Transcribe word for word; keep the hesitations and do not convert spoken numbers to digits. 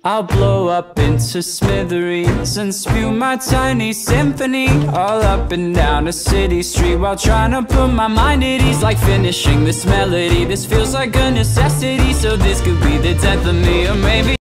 I'll blow up into smithereens and spew my tiny symphony all up and down a city street, while trying to put my mind at ease. Like finishing this melody, this feels like a necessity. So this could be the death of me, or maybe